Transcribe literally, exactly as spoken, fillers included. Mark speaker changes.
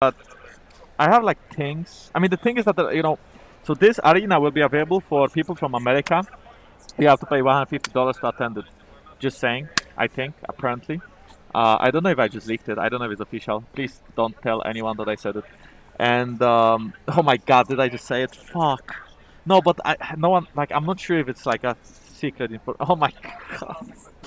Speaker 1: I have like things. I mean, the thing is that, the, you know, so this arena will be available for people from America. You have to pay one hundred fifty dollars to attend it. Just saying, I think, apparently. Uh, I don't know if I just leaked it. I don't know if it's official. Please don't tell anyone that I said it. And, um, oh my god, did I just say it? Fuck. No, but I, no one, like, I'm not sure if it's like a secret info. Oh my god.